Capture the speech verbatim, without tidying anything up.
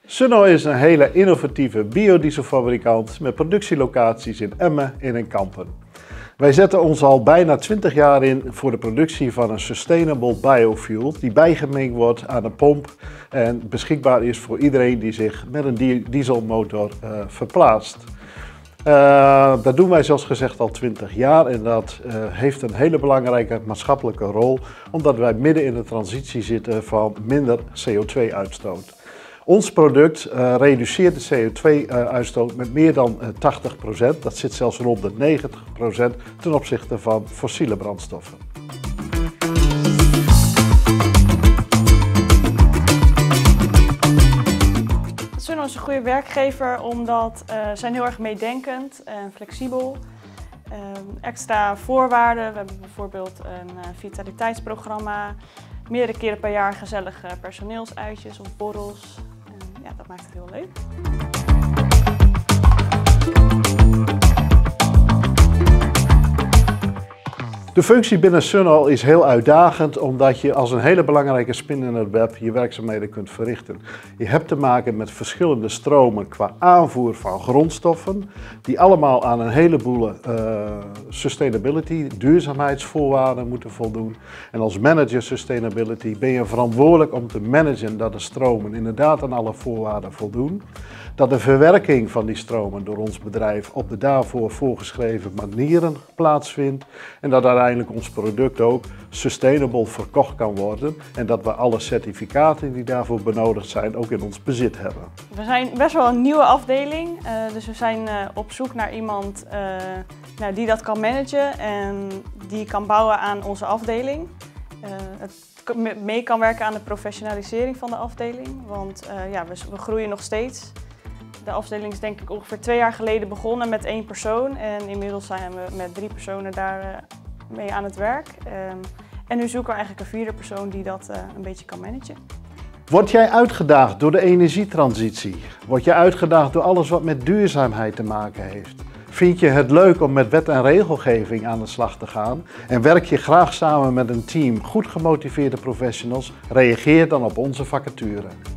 Sunol is een hele innovatieve biodieselfabrikant met productielocaties in Emmen en in Kampen. Wij zetten ons al bijna twintig jaar in voor de productie van een sustainable biofuel die bijgemengd wordt aan een pomp en beschikbaar is voor iedereen die zich met een dieselmotor uh, verplaatst. Uh, dat doen wij zoals gezegd al twintig jaar en dat uh, heeft een hele belangrijke maatschappelijke rol omdat wij midden in de transitie zitten van minder C O twee uitstoot. Ons product uh, reduceert de C O twee uitstoot met meer dan uh, tachtig procent, dat zit zelfs rond de negentig procent ten opzichte van fossiele brandstoffen. Sunol is een goede werkgever omdat uh, ze zijn heel erg meedenkend en flexibel. Uh, extra voorwaarden, we hebben bijvoorbeeld een uh, vitaliteitsprogramma, meerdere keren per jaar gezellige personeelsuitjes of borrels. Uh, ja, dat maakt het heel leuk. De functie binnen Sunol is heel uitdagend omdat je als een hele belangrijke spin in het web je werkzaamheden kunt verrichten. Je hebt te maken met verschillende stromen qua aanvoer van grondstoffen die allemaal aan een heleboel uh, sustainability, duurzaamheidsvoorwaarden moeten voldoen. En als manager sustainability ben je verantwoordelijk om te managen dat de stromen inderdaad aan alle voorwaarden voldoen. Dat de verwerking van die stromen door ons bedrijf op de daarvoor voorgeschreven manieren plaatsvindt en dat uiteindelijk ons product ook sustainable verkocht kan worden en dat we alle certificaten die daarvoor benodigd zijn ook in ons bezit hebben. We zijn best wel een nieuwe afdeling, uh, dus we zijn uh, op zoek naar iemand uh, nou, die dat kan managen en die kan bouwen aan onze afdeling. Uh, het mee kan werken aan de professionalisering van de afdeling, want uh, ja, we, we groeien nog steeds. De afdeling is denk ik ongeveer twee jaar geleden begonnen met één persoon en inmiddels zijn we met drie personen daar uh, mee aan het werk. Um, en nu zoeken we eigenlijk een vierde persoon die dat uh, een beetje kan managen. Word jij uitgedaagd door de energietransitie? Word je uitgedaagd door alles wat met duurzaamheid te maken heeft? Vind je het leuk om met wet en regelgeving aan de slag te gaan? En werk je graag samen met een team goed gemotiveerde professionals? Reageer dan op onze vacature.